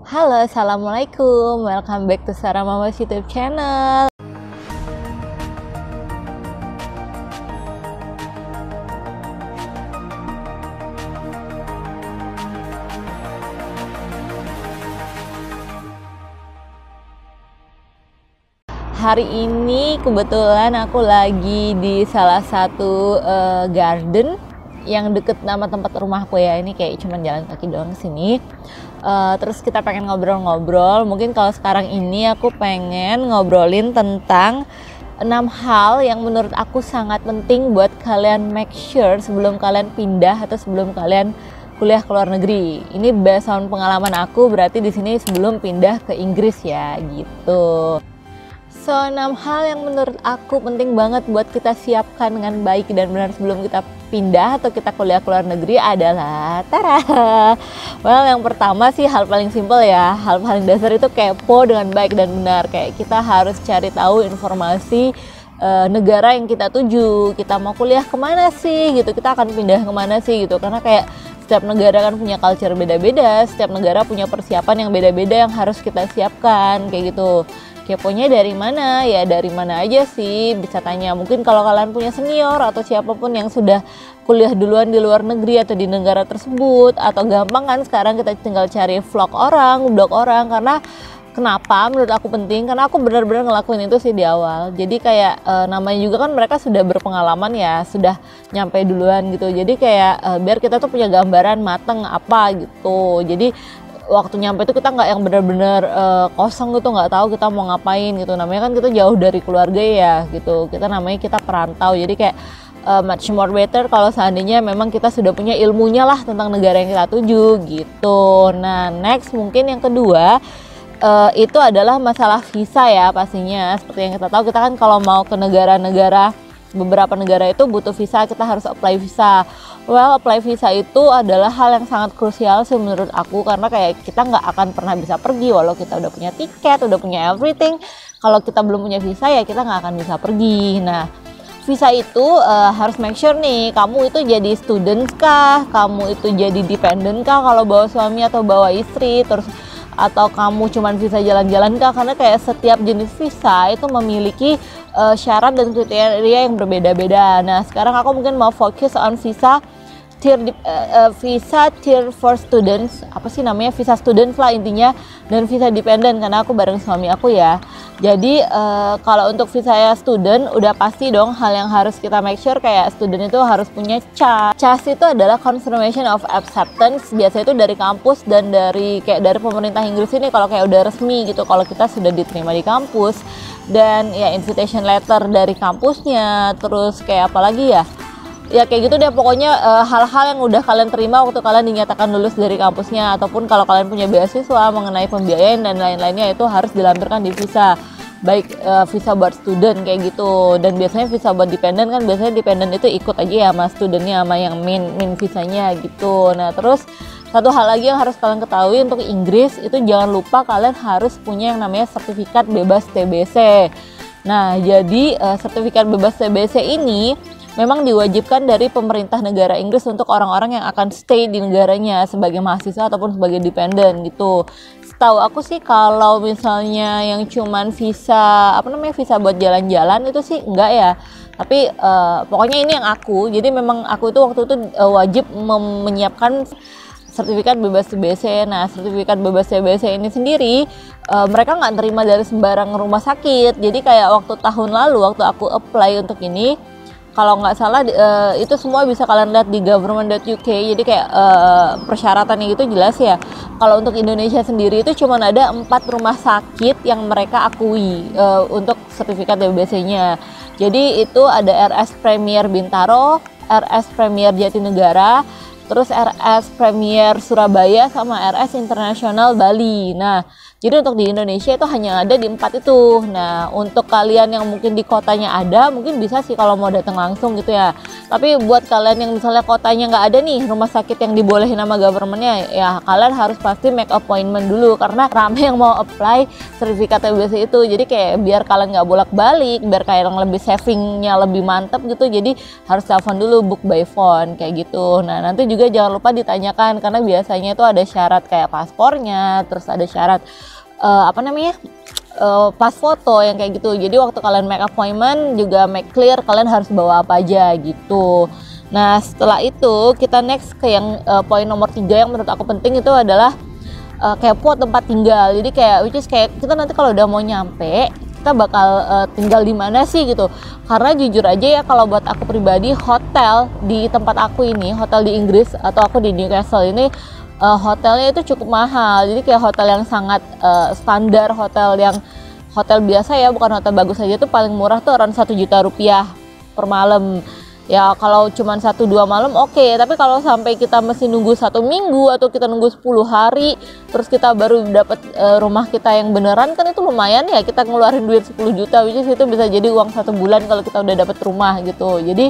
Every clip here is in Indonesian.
Halo, assalamualaikum. Welcome back to Sarah Mamas YouTube channel. Hari ini kebetulan aku lagi di salah satu garden yang deket nama tempat rumahku ya. Ini kayak cuman jalan kaki doang ke sini. Terus kita pengen ngobrol-ngobrol. Mungkin kalau sekarang ini aku pengen ngobrolin tentang 6 hal yang menurut aku sangat penting buat kalian make sure sebelum kalian pindah atau sebelum kalian kuliah ke luar negeri. Ini based on pengalaman aku, berarti di sini sebelum pindah ke Inggris ya gitu. So, 6 hal yang menurut aku penting banget buat kita siapkan dengan baik dan benar sebelum kita pindah atau kita kuliah ke luar negeri adalah well, yang pertama sih hal paling simpel ya. Hal paling dasar itu kepo dengan baik dan benar. Kayak kita harus cari tahu informasi negara yang kita tuju. Kita mau kuliah kemana sih gitu, kita akan pindah kemana sih gitu. Karena kayak setiap negara kan punya culture beda-beda, setiap negara punya persiapan yang beda-beda yang harus kita siapkan kayak gitu. Keponya dari mana? Ya dari mana aja sih, bisa tanya. Mungkin kalau kalian punya senior atau siapapun yang sudah kuliah duluan di luar negeri atau di negara tersebut. Atau gampang kan sekarang kita tinggal cari vlog orang, blog orang. Karena kenapa menurut aku penting? Karena aku benar-benar ngelakuin itu sih di awal. Jadi kayak namanya juga kan mereka sudah berpengalaman ya, sudah nyampe duluan gitu. Jadi kayak biar kita tuh punya gambaran mateng apa gitu. Jadi waktu nyampe itu kita nggak yang benar-benar kosong gitu, nggak tahu kita mau ngapain gitu. Namanya kan kita jauh dari keluarga ya gitu, kita namanya kita perantau. Jadi kayak much more better kalau seandainya memang kita sudah punya ilmunya lah tentang negara yang kita tuju gitu. Nah next mungkin yang kedua itu adalah masalah visa ya pastinya. Seperti yang kita tahu, kita kan kalau mau ke negara-negara, beberapa negara itu butuh visa, kita harus apply visa. Well, apply visa itu adalah hal yang sangat krusial sih menurut aku, karena kayak kita nggak akan pernah bisa pergi walau kita udah punya tiket, udah punya everything. Kalau kita belum punya visa ya kita nggak akan bisa pergi. Nah, visa itu harus make sure nih, kamu itu jadi student kah, kamu itu jadi dependent kah kalau bawa suami atau bawa istri, terus atau kamu cuman visa jalan-jalan kah, karena kayak setiap jenis visa itu memiliki syarat dan kriteria yang berbeda-beda. Nah sekarang aku mungkin mau fokus on visa tier for students, apa sih namanya, visa students lah intinya, dan visa dependent karena aku bareng suami aku ya. Jadi kalau untuk visa student udah pasti dong hal yang harus kita make sure, kayak student itu harus punya CAS. CAS itu adalah confirmation of acceptance, biasanya itu dari kampus dan dari pemerintah Inggris ini kalau kayak udah resmi gitu, kalau kita sudah diterima di kampus. Dan ya invitation letter dari kampusnya, terus kayak apa lagi ya kayak gitu deh pokoknya, hal-hal yang udah kalian terima waktu kalian dinyatakan lulus dari kampusnya, ataupun kalau kalian punya beasiswa mengenai pembiayaan dan lain-lainnya itu harus dilampirkan di visa, baik visa buat student kayak gitu. Dan biasanya visa buat dependent kan biasanya dependent itu ikut aja ya sama studentnya, sama yang main visanya gitu. Nah terus satu hal lagi yang harus kalian ketahui untuk Inggris itu, jangan lupa kalian harus punya yang namanya sertifikat bebas TBC. Nah jadi sertifikat bebas TBC ini memang diwajibkan dari pemerintah negara Inggris untuk orang-orang yang akan stay di negaranya sebagai mahasiswa ataupun sebagai dependent gitu. Setahu aku sih kalau misalnya yang cuman visa visa buat jalan-jalan itu sih enggak ya. Tapi pokoknya ini yang aku, jadi memang aku itu waktu itu wajib menyiapkan sertifikat bebas TBC. Nah sertifikat bebas TBC ini sendiri mereka nggak terima dari sembarang rumah sakit. Jadi kayak waktu tahun lalu waktu aku apply untuk ini, kalau nggak salah itu semua bisa kalian lihat di government.uk. Jadi kayak persyaratannya itu jelas ya. Kalau untuk Indonesia sendiri itu cuma ada 4 rumah sakit yang mereka akui untuk sertifikat TBC-nya. Jadi itu ada RS Premier Bintaro, RS Premier Jatinegara, terus RS Premier Surabaya, sama RS Internasional Bali. Nah Jadi untuk di Indonesia itu hanya ada di 4 itu. Nah, untuk kalian yang mungkin di kotanya ada, mungkin bisa sih kalau mau datang langsung gitu ya. Tapi buat kalian yang misalnya kotanya nggak ada nih rumah sakit yang dibolehin sama governmentnya, ya kalian harus pasti make appointment dulu karena rame yang mau apply sertifikat TBC itu. Jadi kayak biar kalian nggak bolak-balik, biar kalian lebih savingnya lebih mantep gitu. Jadi harus telepon dulu, book by phone kayak gitu. Nah, nanti juga jangan lupa ditanyakan karena biasanya itu ada syarat kayak paspornya, terus ada syarat pas foto yang kayak gitu. Jadi waktu kalian make appointment juga make clear kalian harus bawa apa aja gitu. Nah, setelah itu kita next ke yang poin nomor 3 yang menurut aku penting itu adalah kepo tempat tinggal. Jadi kayak which is kayak kita nanti kalau udah mau nyampe kita bakal tinggal di mana sih gitu. Karena jujur aja ya kalau buat aku pribadi hotel di tempat aku ini, hotel di Inggris atau aku di Newcastle ini hotelnya itu cukup mahal. Jadi kayak hotel yang sangat standar, hotel biasa ya, bukan hotel bagus aja tuh paling murah tuh around 1 juta rupiah per malam. Ya kalau cuma 1-2 malam oke, tapi kalau sampai kita mesti nunggu 1 minggu atau kita nunggu 10 hari terus kita baru dapat rumah kita yang beneran, kan itu lumayan ya, kita ngeluarin duit 10 juta which is itu bisa jadi uang 1 bulan kalau kita udah dapat rumah gitu. Jadi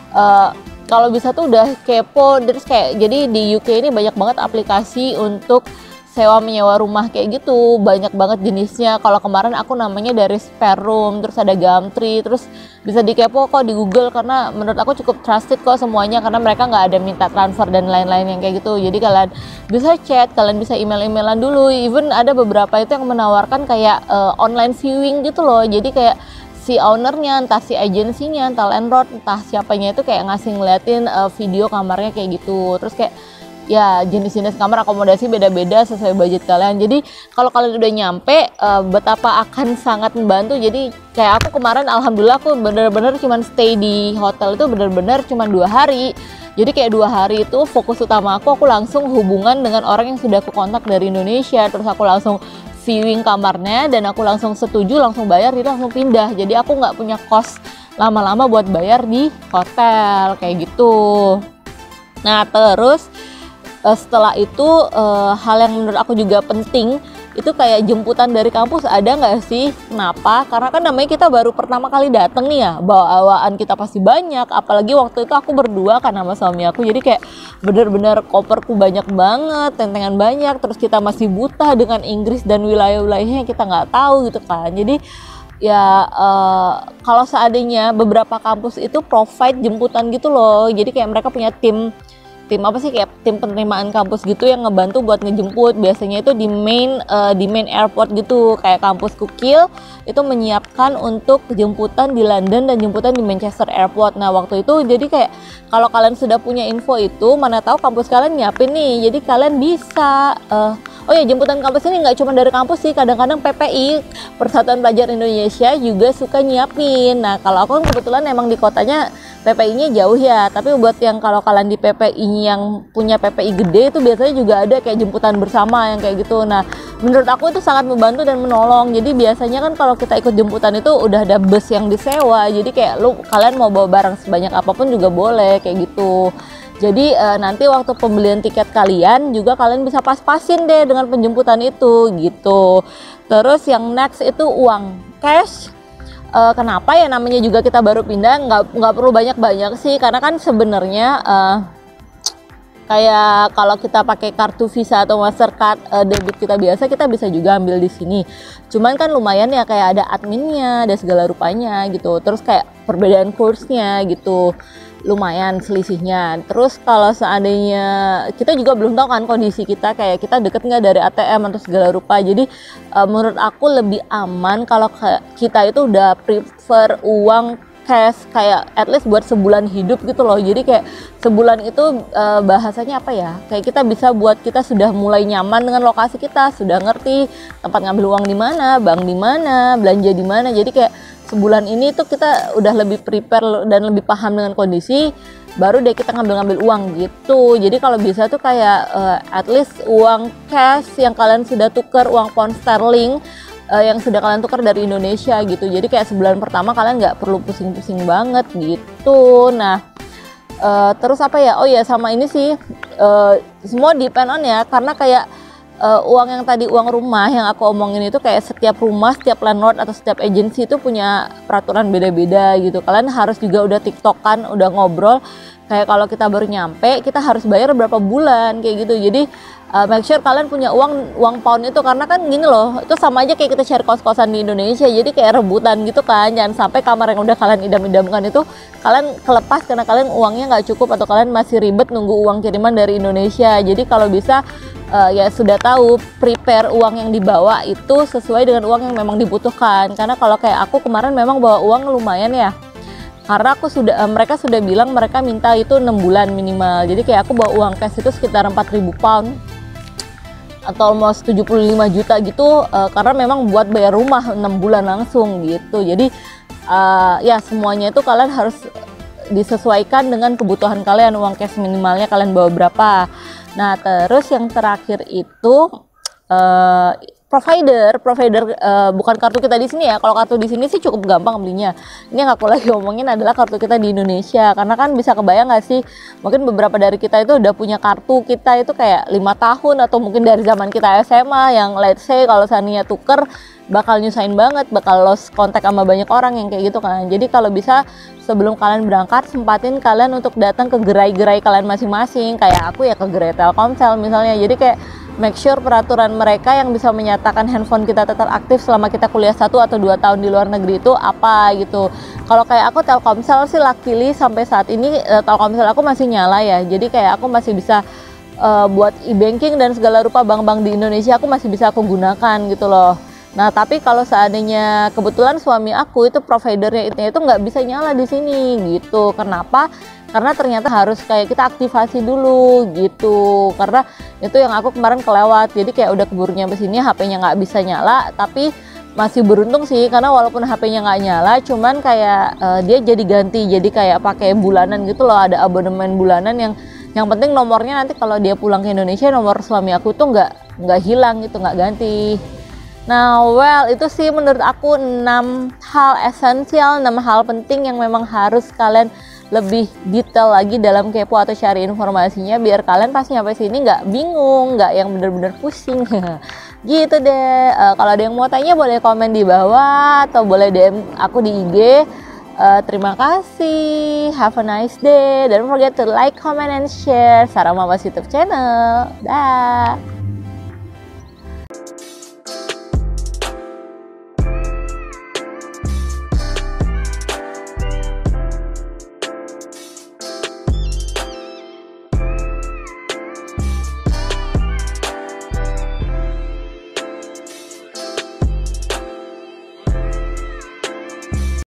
kalau bisa tuh udah kepo. Terus kayak jadi di UK ini banyak banget aplikasi untuk sewa menyewa rumah kayak gitu, banyak banget jenisnya. Kalau kemarin aku namanya dari Spare Room, terus ada Gumtree, terus bisa dikepo kok di Google karena menurut aku cukup trusted kok semuanya karena mereka nggak ada minta transfer dan lain-lain yang kayak gitu. Jadi kalian bisa chat, kalian bisa email-emailan dulu. Even ada beberapa itu yang menawarkan kayak online viewing gitu loh. Jadi kayak si ownernya, entah si agensinya, entah landlord, entah siapanya itu kayak ngasih ngeliatin video kamarnya kayak gitu. Terus kayak ya jenis-jenis kamar akomodasi beda-beda sesuai budget kalian. Jadi kalau kalian udah nyampe betapa akan sangat membantu. Jadi kayak aku kemarin alhamdulillah aku bener-bener cuman stay di hotel itu bener-bener cuman 2 hari. Jadi kayak 2 hari itu fokus utama aku langsung hubungan dengan orang yang sudah aku kontak dari Indonesia. Terus aku langsung viewing kamarnya dan aku langsung setuju, langsung bayar, jadi langsung pindah. Jadi aku nggak punya cost lama-lama buat bayar di hotel kayak gitu. Nah terus setelah itu hal yang menurut aku juga penting itu kayak jemputan dari kampus ada nggak sih? Kenapa? Karena kan namanya kita baru pertama kali dateng nih ya, bawaan kita pasti banyak. Apalagi waktu itu aku berdua kan sama suami aku, jadi kayak bener-bener koperku banyak banget, tentengan banyak. Terus kita masih buta dengan Inggris dan wilayah-wilayahnya kita nggak tahu gitu kan. Jadi ya kalau seandainya beberapa kampus itu provide jemputan gitu loh. Jadi kayak mereka punya tim penerimaan kampus gitu yang ngebantu buat ngejemput. Biasanya itu di main airport gitu, kayak kampus Kukil itu menyiapkan untuk jemputan di London dan jemputan di Manchester Airport. Nah waktu itu jadi kayak kalau kalian sudah punya info itu, mana tahu kampus kalian nyiapin nih, jadi kalian bisa oh ya, jemputan kampus ini nggak cuma dari kampus sih, kadang-kadang PPI, Persatuan Pelajar Indonesia juga suka nyiapin. Nah kalau aku kebetulan emang di kotanya PPI-nya jauh ya, tapi buat yang kalau kalian di PPI yang punya PPI gede itu biasanya juga ada kayak jemputan bersama yang kayak gitu. Nah menurut aku itu sangat membantu dan menolong. Jadi biasanya kan kalau kita ikut jemputan itu udah ada bus yang disewa, jadi kayak kalian mau bawa barang sebanyak apapun juga boleh kayak gitu. Jadi nanti waktu pembelian tiket kalian juga kalian bisa pas-pasin deh dengan penjemputan itu gitu. Terus yang next itu uang cash. Kenapa ya, namanya juga kita baru pindah, nggak perlu banyak-banyak sih, karena kan sebenarnya kayak kalau kita pakai kartu Visa atau Mastercard debit kita biasa, kita bisa juga ambil di sini. Cuman kan lumayan ya, kayak ada adminnya, ada segala rupanya gitu. Terus kayak perbedaan kursnya gitu, lumayan selisihnya. Terus kalau seandainya kita juga belum tahu kan kondisi kita, kayak kita deket nggak dari ATM atau segala rupa. Jadi menurut aku lebih aman kalau kita itu udah prefer uang cash, kayak at least buat sebulan hidup gitu loh. Jadi kayak sebulan itu bahasanya apa ya, kayak kita bisa buat kita sudah mulai nyaman dengan lokasi kita, sudah ngerti tempat ngambil uang di mana, bank di mana, belanja di mana. Jadi kayak sebulan ini tuh kita udah lebih prepare dan lebih paham dengan kondisi, baru deh kita ngambil uang gitu. Jadi kalau bisa tuh kayak at least uang cash yang kalian sudah tukar, uang pound sterling yang sudah kalian tukar dari Indonesia gitu. Jadi kayak sebulan pertama kalian nggak perlu pusing-pusing banget gitu. Nah terus apa ya, oh ya sama ini sih semua depend on ya, karena kayak uang yang tadi, uang rumah yang aku omongin itu kayak setiap rumah, setiap landlord atau setiap agensi itu punya peraturan beda-beda gitu. Kalian harus juga udah tiktokan, udah ngobrol kayak kalau kita baru nyampe kita harus bayar berapa bulan kayak gitu. Jadi make sure kalian punya uang pound itu, karena kan gini loh, itu sama aja kayak kita share kos-kosan di Indonesia, jadi kayak rebutan gitu kan. Jangan sampai kamar yang udah kalian idam-idamkan itu kalian kelepas karena kalian uangnya nggak cukup atau kalian masih ribet nunggu uang kiriman dari Indonesia. Jadi kalau bisa ya sudah tahu prepare uang yang dibawa itu sesuai dengan uang yang memang dibutuhkan. Karena kalau kayak aku kemarin memang bawa uang lumayan ya, karena aku mereka sudah bilang mereka minta itu 6 bulan minimal. Jadi kayak aku bawa uang cash itu sekitar 4.000 pound atau almost 75 juta gitu, karena memang buat bayar rumah 6 bulan langsung gitu. Jadi ya semuanya itu kalian harus disesuaikan dengan kebutuhan kalian, uang cash minimalnya kalian bawa berapa. Nah terus yang terakhir itu provider bukan kartu kita di sini ya. Kalau kartu di sini sih cukup gampang belinya. Ini yang aku lagi ngomongin adalah kartu kita di Indonesia, karena kan bisa kebayang nggak sih, mungkin beberapa dari kita itu udah punya kartu kita itu kayak 5 tahun atau mungkin dari zaman kita SMA, yang let's say kalau seandainya tuker bakal nyusahin banget, bakal lost kontak sama banyak orang yang kayak gitu kan. Jadi kalau bisa sebelum kalian berangkat sempatin kalian untuk datang ke gerai-gerai kalian masing-masing. Kayak aku ya ke gerai Telkomsel misalnya. Jadi kayak make sure peraturan mereka yang bisa menyatakan handphone kita tetap aktif selama kita kuliah 1 atau 2 tahun di luar negeri itu apa gitu. Kalau kayak aku Telkomsel sih luckily sampai saat ini Telkomsel aku masih nyala ya. Jadi kayak aku masih bisa buat e-banking dan segala rupa bank-bank di Indonesia aku masih bisa aku gunakan gitu loh. Nah tapi kalau seandainya kebetulan suami aku itu providernya itu nggak bisa nyala di sini gitu. Kenapa? Karena ternyata harus kayak kita aktivasi dulu gitu. Karena itu yang aku kemarin kelewat. Jadi kayak udah keburu nyampe sini HP-nya nggak bisa nyala. Tapi masih beruntung sih, karena walaupun HP-nya nggak nyala, cuman kayak dia jadi ganti. Jadi kayak pakai bulanan gitu loh. Ada abonemen bulanan yang penting nomornya nanti kalau dia pulang ke Indonesia, nomor suami aku tuh nggak hilang gitu, nggak ganti. Nah, well itu sih menurut aku 6 hal esensial, 6 hal penting yang memang harus kalian lebih detail lagi dalam kepo atau cari informasinya, biar kalian pas nyampe sini nggak bingung, nggak yang bener-bener pusing. Gitu deh. Kalau ada yang mau tanya boleh komen di bawah atau boleh DM aku di IG. Terima kasih. Have a nice day. Don't forget to like, comment, and share Sarah Mamas YouTube channel. Dah.